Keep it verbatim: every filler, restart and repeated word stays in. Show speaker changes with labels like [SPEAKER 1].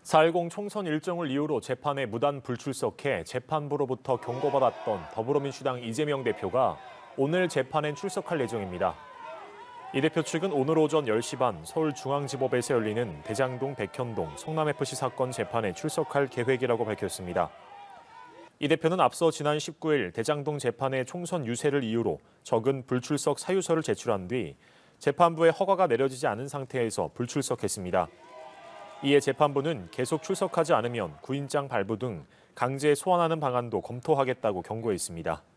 [SPEAKER 1] 사 일공 총선 일정을 이유로 재판에 무단 불출석해 재판부로부터 경고받았던 더불어민주당 이재명 대표가 오늘 재판에 출석할 예정입니다. 이 대표 측은 오늘 오전 열 시 반 서울중앙지법에서 열리는 대장동 백현동 성남에프씨 사건 재판에 출석할 계획이라고 밝혔습니다. 이 대표는 앞서 지난 십구 일 대장동 재판의 총선 유세를 이유로 적은 불출석 사유서를 제출한 뒤 재판부의 허가가 내려지지 않은 상태에서 불출석했습니다. 이에 재판부는 계속 출석하지 않으면 구인장 발부 등 강제 소환하는 방안도 검토하겠다고 경고했습니다.